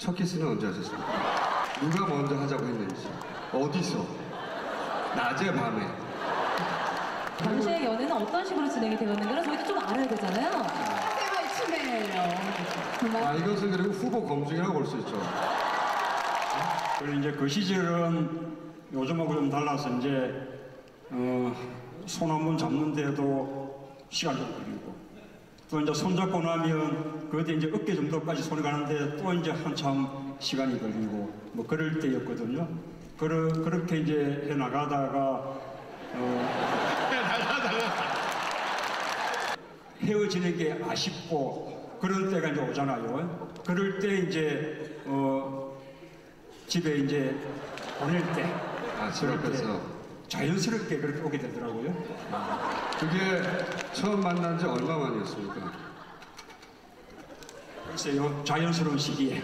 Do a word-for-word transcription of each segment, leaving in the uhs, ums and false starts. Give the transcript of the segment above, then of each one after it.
첫 키스는 언제 하셨습니까? 누가 먼저 하자고 했는지, 어디서, 낮에 밤에. 당시의 연애는 어떤 식으로 진행이 되었는가를 저희도 좀 알아야 되잖아요. 생활 침해예요. 아, 이것은 그리고 후보 검증이라고 볼 수 있죠. 그리고 이제 그 시절은 요즘하고 좀 달라서 이제 어, 손 한 번 잡는데도 시간이 좀 걸리고, 또 이제 손잡고 나면 그때 이제 어깨 정도까지 손이 가는데 또 이제 한참 시간이 걸리고 뭐 그럴 때였거든요. 그러, 그렇게 이제 해 나가다가 어, 헤어지는 게 아쉽고 그런 때가 이제 오잖아요. 그럴 때 이제 어, 집에 이제 보낼 때, 아, 집 앞에서 자연스럽게 그렇게 오게 되더라고요. 그게 처음 만난 지 얼마 만이었습니까? 글쎄요, 자연스러운 시기에.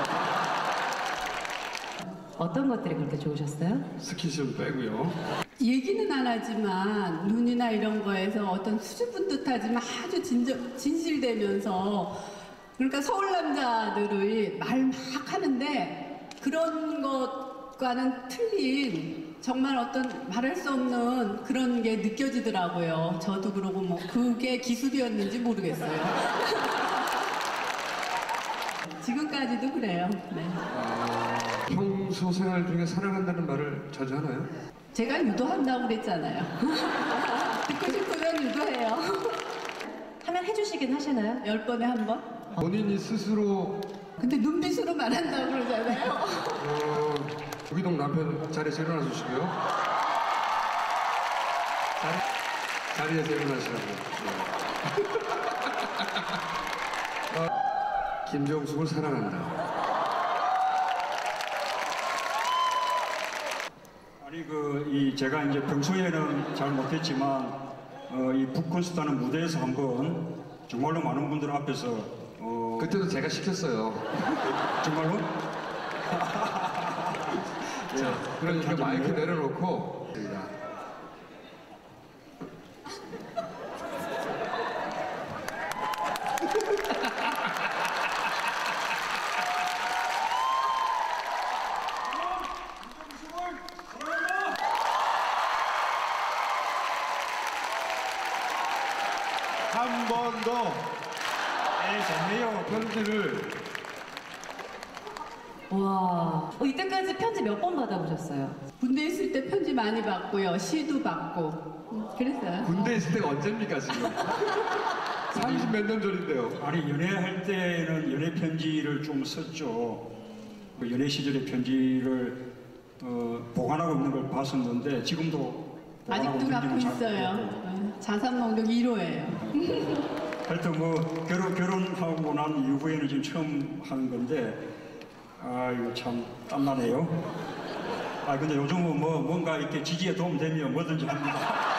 어떤 것들이 그렇게 좋으셨어요? 스킨십은 빼고요. 얘기는 안 하지만 눈이나 이런 거에서 어떤 수줍은 듯하지만 아주 진저, 진실되면서, 그러니까 서울 남자들의 말 막 하는데 그런 것과는 틀린 정말 어떤 말할 수 없는 그런 게 느껴지더라고요. 저도 그러고 뭐 그게 기술이었는지 모르겠어요. 지금까지도 그래요. 네. 아, 평소 생활 중에 사랑한다는 말을 자주 하나요? 제가 유도한다고 그랬잖아요. 듣고 싶으면 유도해요. 하면 해주시긴 하시나요? 열 번에 한 번? 본인이 스스로 근데 눈빛으로 말한다고 그러잖아요. 어, 구기동 남편 자리에서 일어나 주시고요. 자리, 자리에서 일어나시라고요. 네. 어, 김정숙을 사랑한다. 아니 그 이 제가 이제 평소에는 잘 못했지만 어, 이 북콘서트하는 무대에서 한번 정말로 많은 분들 앞에서 어, 그때도 제가 시켰어요. 정말로? 자, 그러니까 마이크 내려놓고. 한 번 더. 네, 좋네요. 편지를 와, 어, 이때까지 편지 몇 번 받아보셨어요? 군대 있을 때 편지 많이 받고요. 시도 받고. 음, 그랬어요. 군대 있을 때가 언제입니까 지금? 삼십 몇 년 전인데요. 아니 연애할 때는 연애 편지를 좀 썼죠. 그 연애 시절의 편지를 어, 보관하고 있는 걸 봤었는데 지금도 보관하고 아직도 갖고 있는지는 잘 있어요. 모르겠고. 어, 자산 목록 일 호예요. 하여튼 뭐 결혼, 결혼하고 난 이후에는 지금 처음 하는 건데 아 이거 참 땀나네요. 아 근데 요즘은 뭐 뭔가 이렇게 지지에 도움되면 뭐든지 합니다.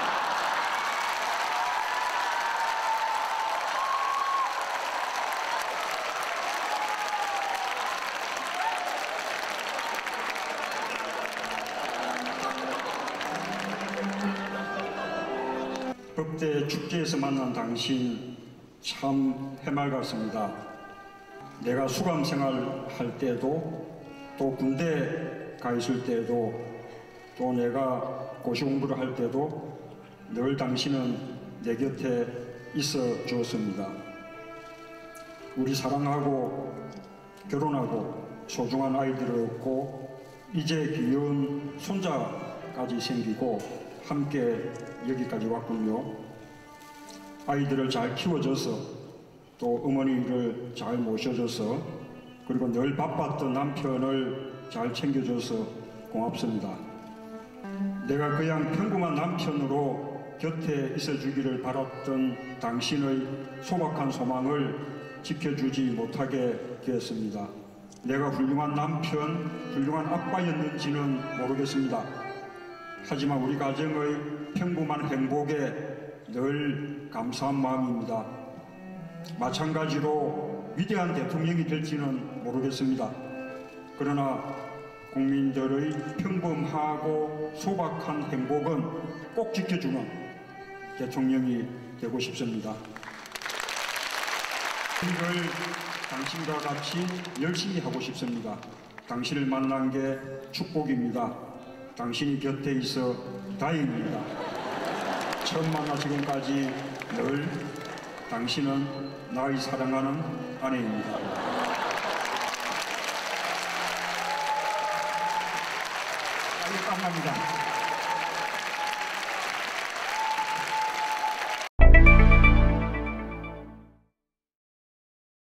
법대 축제에서 만난 당신 참 해맑았습니다. 내가 수감 생활할 때도 또 군대 가 있을 때도 또 내가 고시 공부를 할 때도 늘 당신은 내 곁에 있어 주었습니다. 우리 사랑하고 결혼하고 소중한 아이들을 얻고 이제 귀여운 손자까지 생기고 함께 여기까지 왔군요. 아이들을 잘 키워줘서 또 어머니를 잘 모셔줘서 그리고 늘 바빴던 남편을 잘 챙겨줘서 고맙습니다. 내가 그냥 평범한 남편으로 곁에 있어주기를 바랐던 당신의 소박한 소망을 지켜주지 못하게 되었습니다. 내가 훌륭한 남편, 훌륭한 아빠였는지는 모르겠습니다. 하지만 우리 가정의 평범한 행복에 늘 감사한 마음입니다. 마찬가지로 위대한 대통령이 될지는 모르겠습니다. 그러나 국민들의 평범하고 소박한 행복은 꼭 지켜주는 대통령이 되고 싶습니다. 이를 당신과 같이 열심히 하고 싶습니다. 당신을 만난 게 축복입니다. 당신이 곁에 있어 다행입니다. 처음 만나 지금까지 늘 당신은 나의 사랑하는 아내입니다. 빨리 끝납니다.